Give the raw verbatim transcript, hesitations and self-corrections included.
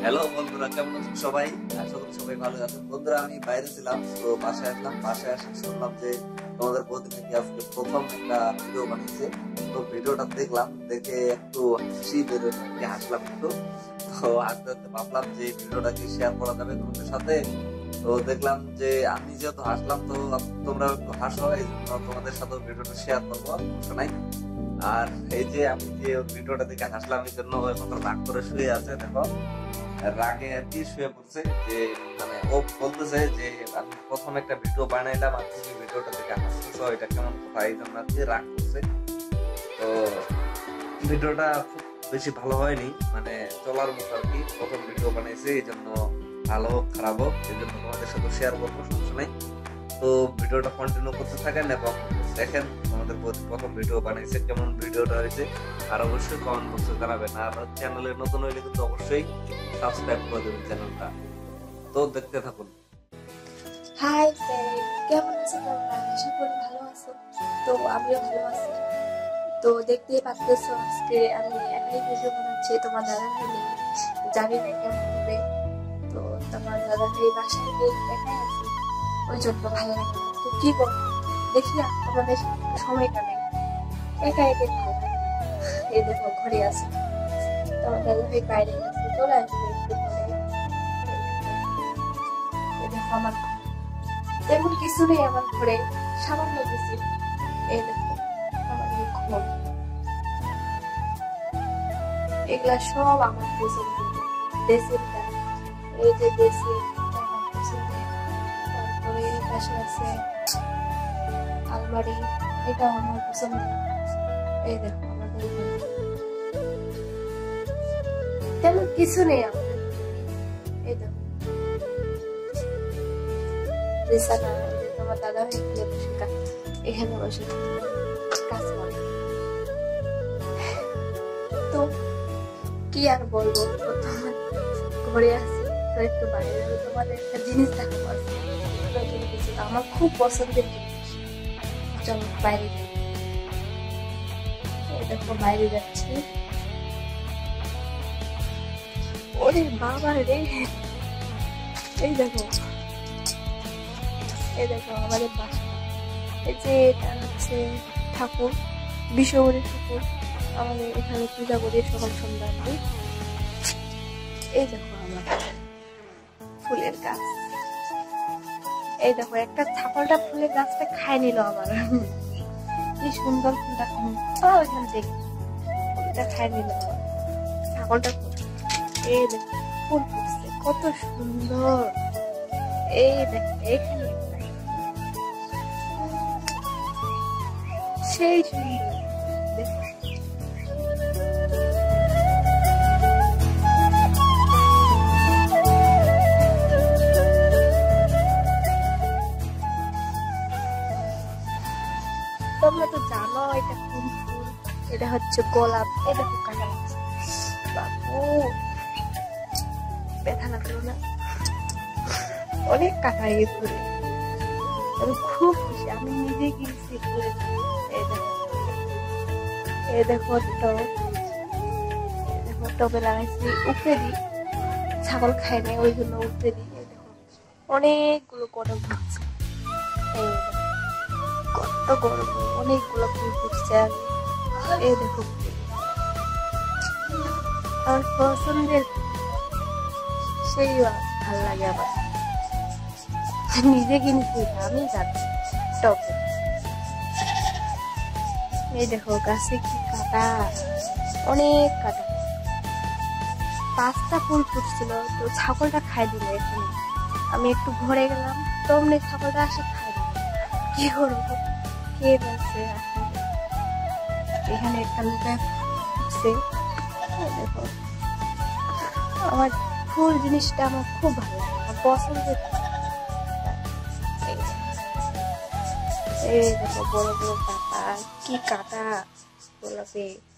Hello বন্ধুরা, কেমন আছেন সবাই? আশা করি সবাই ভালো আছেন। বন্ধুরা, আমি বাইরে ছিলাম, তো বাসায় আসলাম। বাসায় আসে শুনলাম যে তোমাদের বৌদি নাকি আজকে প্রথম একটা ভিডিও বানিয়েছে। তো ভিডিওটা দেখলাম, দেখে একটু হাসি বেরোয়, হাসলাম একটু। তো আস্তে আস্তে ভাবলাম যে ভিডিওটা কি শেয়ার করা যাবে তোমাদের সাথে। তো দেখলাম যে আমি যেহেতু হাসলাম, তো তোমরা একটু হাসো, এই জন্য তোমাদের সাথে ভিডিওটা শেয়ার করবো, সমস্যা নাই। আর এই যে আমি যে ভিডিওটা দেখে হাসলাম, এই জন্য কত রাগ করে শুয়ে আছে, দেখো রাগে আর কি শুয়ে পড়ছে। যে মানে ও বলতেছে যে আমি প্রথম একটা ভিডিও বানাইলাম আর তুমি ভিডিওটা দেখে হাসতেছো, এটা কেমন কথা, এই জন্য আর কি রাগ করছে। তো ভিডিওটা খুব বেশি ভালো হয়নি, মানে চলার মতো আর কি। প্রথম ভিডিও বানাইছে, এই জন্য ভালো হোক খারাপ হোক, এই জন্য তোমাদের সাথে শেয়ার করবো, সমস্যা নেই। তো ভিডিওটা কন্টিনিউ করতে থাকেন এবং দেখেন আমাদের প্রথম ভিডিও বানাইছে, কেমন ভিডিওটা হয়েছে। আর অবশ্যই কমেন্ট বক্সে জানাবেন। আর চ্যানেলে নতুন হইলে কিন্তু অবশ্যই সাবস্ক্রাইব করে দেবেন চ্যানেলটা। তো দেখতে থাকুন। হাই ফ্রেন্ড, কেমন আছো তোমরা? আশা করি ভালো আছো। তো আমিও ভালো আছি। তো দেখতেই পাচ্ছ আজকে আমি একাই ভিডিও বানাচ্ছি, তোমার দাদা ভাই নেই, জানি না কেমন হবে। তো তোমার দাদা ভাই বাসায় নেই, একাই আছি, ওই জন্য ভালো লাগে না। তো কি করবো, দেখি না তোমাদের সময়টা নেই, একা একাই ভালো লাগে। এই দেখো ঘরে আছে, তোমার দাদা ভাই বাইরে গেছে, চলে আসবে একটু পরে। এই দেখো আমার তেমন কিছু নেই আমার ঘরে, সামান্য কিছু। এই দেখো আমার এই ঘর, এগুলা সব আমার পছন্দ। ড্রেসিংটা, এই যে ড্রেসিং আমার পছন্দ। তারপরে এই পাশে আছে আলমারি, এটা আমার পছন্দ। এই দেখো আমাদের তেমন কিছু নেই আমাদের। এই দেখো বিছানা, আমার দাদা ভাই বসে এখানে বসে কাজ করে। তো কি আর বলবো, তোমার ঘরে আসি তো একটু বাইরে যাবো, তোমাদের একটা জিনিস দেখাবো আছে, আমার খুব পছন্দের জিনিস। চলো বাইরে যাই। এই দেখো বাইরে যাচ্ছি। ওরে বাবা রে, এই দেখো, এই দেখো আমাদের বাসা। এই যে এটা হচ্ছে ঠাকুর, বিশ্বহরি ঠাকুর, আমাদের এখানে পূজা করি সকাল সন্ধ্যা। এই দেখো আমাদের ফুলের গাছ। এই দেখো একটা ছাগলটা ফুলের গাছটা খাই নিল আমার, কি সুন্দর ফুলটা, ওইখানে দেখি ফুলটা খাই নিল আমার ছাগলটা। এই দেখো ফুল ফুটছে কত সুন্দর। এই দেখো এখানে সেই সুন্দর, দেখো তোমরা তো জানো এটা কোন ফুল, এটা হচ্ছে গোলাপ। এই দেখো কাটা লাগছে, বাবু ব্যথা লাগলো না? অনেক কাটা এই ফুলে, আমি খুব খুশি, আমি নিজে কিনছি ফুলে। এই দেখো, এই দেখো টব, দেখো টবে লাগাইছি, উপরে দিই, ছাগল খায় না ওই জন্য উপরে দিই। এই দেখো অনেকগুলো কদম ফুটছে, এই কত গরম, অনেকগুলো ফুল ফুটছে। এই দেখো আমার পছন্দের, সেই ভাল লাগে আমার, নিজে কিনছি, আমি জানি টবে। এই দেখো গাছে কি কাটা, অনেক কাটা। পাঁচটা ফুল ফুটছিল, তো ছাগলটা খাই দিল। এখানে আমি একটু ঘরে গেলাম, তো অমনি ছাগলটা আসে খাই দিল। কি করবো, কে বলছে এখানে একটা লুকায় ফুটছে। দেখো আমার ফুল জিনিসটা আমার খুব ভালো লাগে, আমার পছন্দের। এই দেখো বড় বড় কাটা, কি কাটা গোলাপে।